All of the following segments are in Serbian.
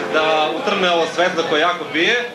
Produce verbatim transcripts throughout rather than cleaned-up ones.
da utrne ovo svetlo koje jako bije.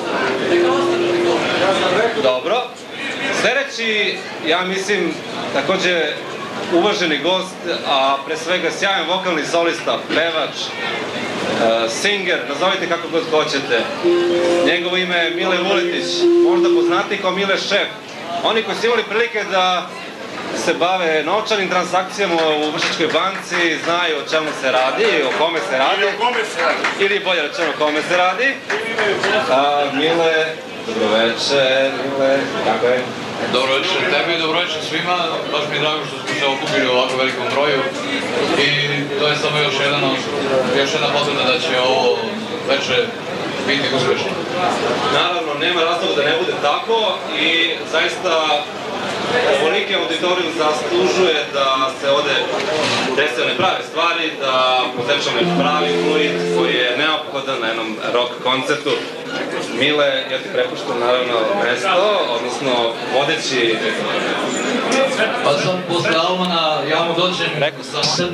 Dobro. Sljedeći, ja mislim, također uvaženi gost, a pre svega sjajan vokalni solista, pevač, singer, nazovite kako god hoćete. Njegovo ime je Mile Vuletić, možda poznati kao Mile Šef. Oni koji su imali prilike da se bave novčanim transakcijama u Vršačkoj banci, znaju o čemu se radi, o kome se radi. Ili bolje rečeno o kome se radi. Mile, dobroveče, Mile, kako je? Dobroveče tebi i dobroveče svima, baš mi je drago što smo se okupili u ovako velikom broju i to je samo još jedna potvrda da će ovo veče biti uspešno. Naravno, nema razloga da ne bude tako i zaista ovoliki auditorijum zaslužuje da se ovde desi one prave stvari, da posečemo pravi fluid koji je neophodan na jednom rock koncertu. Mile, ja ti prepuštam naravno mesto, odnosno vodeći... Pa sam posle Almana, ja mu dođem... Rekao sam.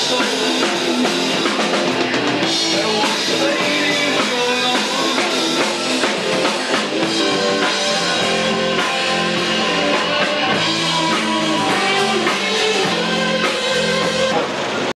soul.